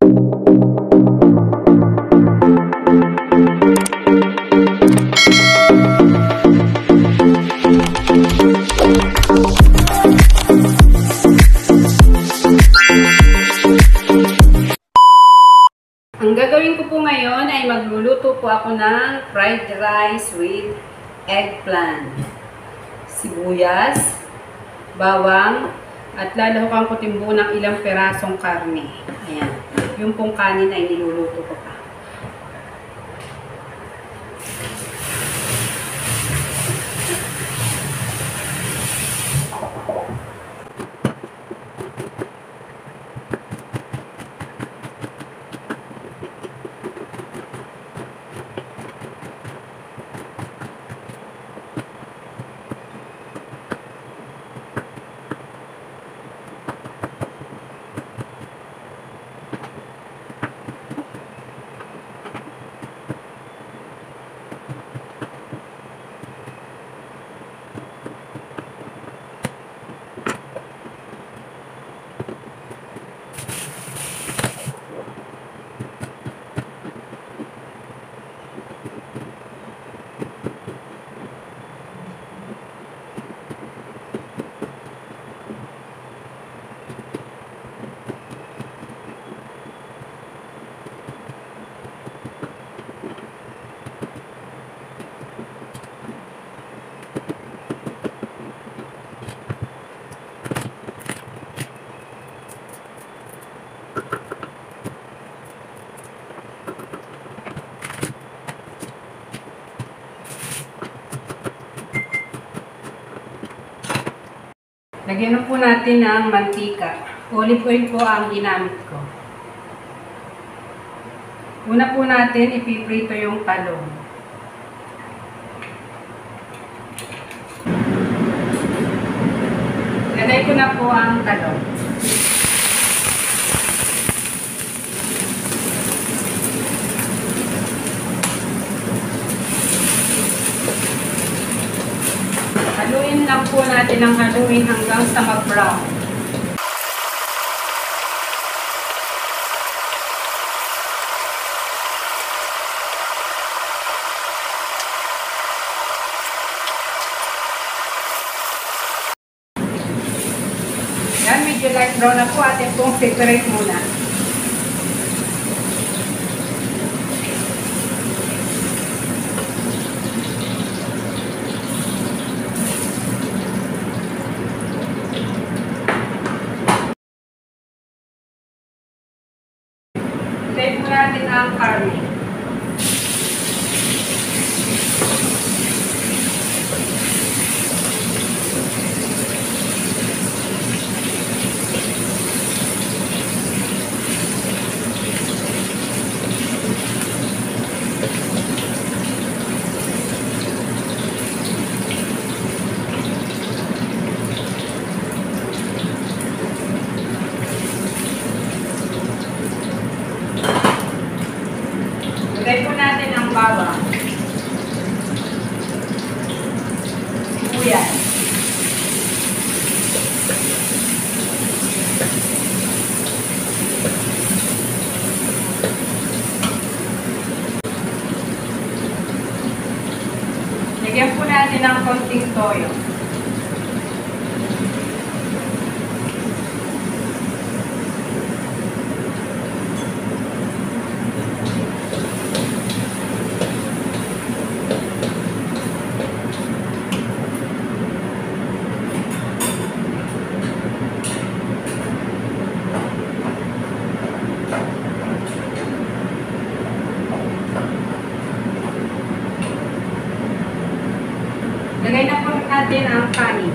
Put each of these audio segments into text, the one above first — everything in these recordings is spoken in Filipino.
Ang gagawin ko po ngayon ay magluluto po ako ng fried rice with eggplant, sibuyas, bawang, at lalahukan ko timbo ng ilang perasong karne. Ayan. Yung pong kanin ay niluluto ko pa. Lagyan na po natin ng mantika. Olive oil po ang ginamit ko. Una po natin ipiprito yung talong. Lagay ko na po ang talong. Haluin lang po natin ang haluin hanggang sa mag-brown. Yan, medyo light brown na po. Atin pong separate muna. Lagay po natin ang karne. Lagay po natin ang bawang, sibuyas, lagyan po natin ng konting toyo. Lagay na po natin ang kanin.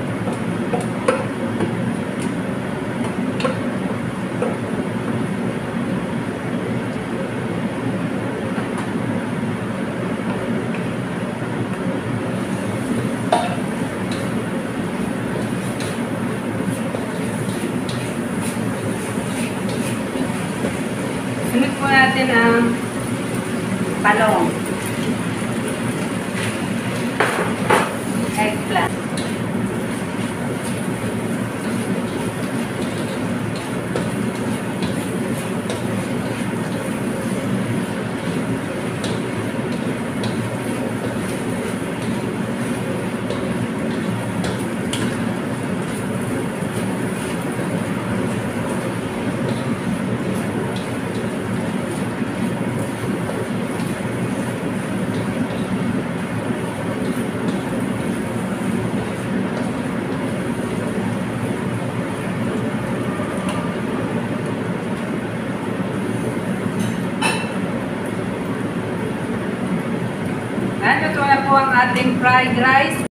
Sunod po natin ang talong. Eggplant. Ayan, ito na po ang ating fried rice.